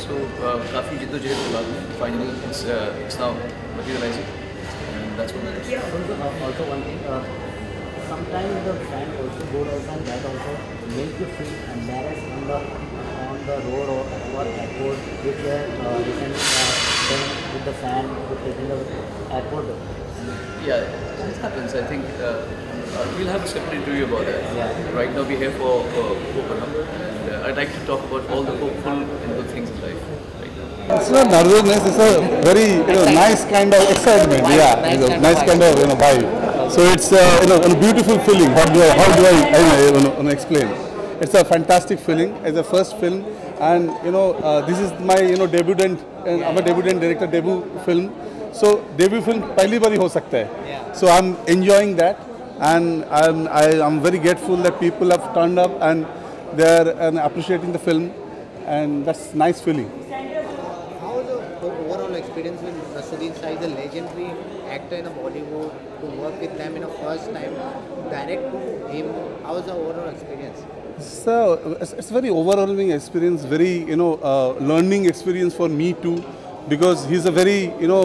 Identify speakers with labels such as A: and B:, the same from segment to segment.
A: So काफ़ी जिद्दोजहद के बाद में finally it's now materializing, and that's what it is.
B: Also one thing, sometimes the fan also good also and that also make you feel embarrassed on the road or airport, which recent done with the fan in the airport.
A: Yeah, it happens. I think we'll have a separate interview about that.
B: Yeah.
A: Right now we're here for Open Up, and I'd like to talk about all the hopeful and good things in life right now.
C: It's not nervousness. It's a very nice kind of excitement. Yeah, it's a nice kind of vibe. So it's a beautiful feeling. How do I explain? It's a fantastic feeling. It's a first film, and this is my debutant. I'm a debutant director debut film. So debut film पहली बार ही हो सकता है. So I'm enjoying that, and I'm very grateful that people have turned up and they're appreciating the film, and that's nice feeling.
D: How was the overall experience with Naseeruddin Shah, is a legendary actor in Bollywood, to work with them in a first time, direct to him? How was the overall experience?
C: So it's very overwhelming experience, very learning experience for me too, because he's a very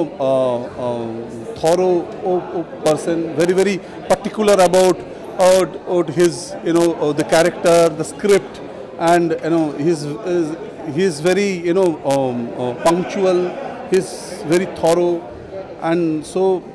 C: thorough person, very particular about his the character, the script, and he's very punctual, he's very thorough, and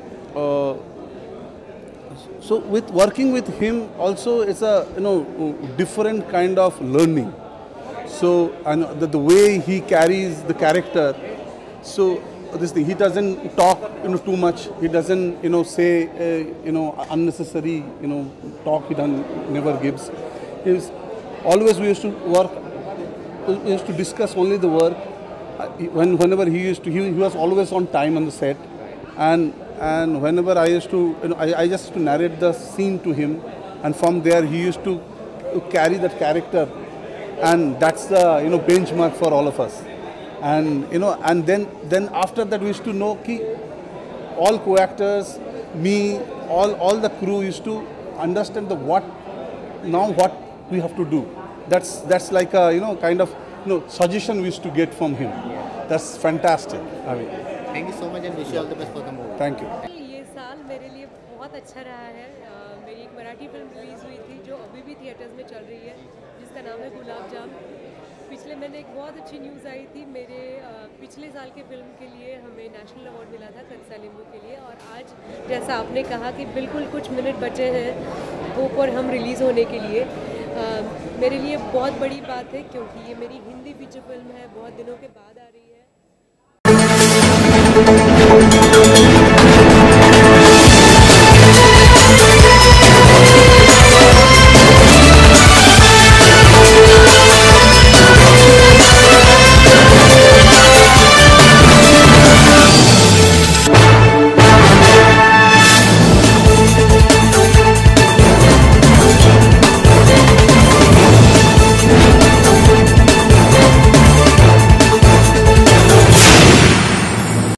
C: so with working with him also it's a different kind of learning. So and the way he carries the character, so this thing, he doesn't talk too much, he doesn't say unnecessary talk, he never gives. He's always, we used to work, we used to discuss only the work. Whenever he was always on time on the set, and whenever I used to I just to narrate the scene to him, and from there he used to carry that character, and that's the benchmark for all of us. And and then after that we used to know ki all co-actors, me, all the crew used to understand what we have to do. That's like a kind of suggestion we used to get from him. That's fantastic. I mean,
D: Thank you so much and wish you all the best for the movie.
C: thank you.
E: ये साल मेरे लिए बहुत अच्छा रहा है। मेरी एक मराठी फिल्म रिलीज़ हुई थी जो अभी भी थिएटर्स में चल रही है, जिसका नाम है गुलाब जाम। पिछले मैंने एक बहुत अच्छी न्यूज़ आई थी, मेरे पिछले साल के फिल्म के लिए हमें नेशनल अवार्ड मिला था कच्चा नींबू के लिए, और आज जैसा आपने कहा कि बिल्कुल कुछ मिनट बचे हैं होप और हम रिलीज़ होने के लिए। मेरे लिए बहुत बड़ी बात है क्योंकि ये मेरी हिंदी फीचर फिल्म है, बहुत दिनों के बाद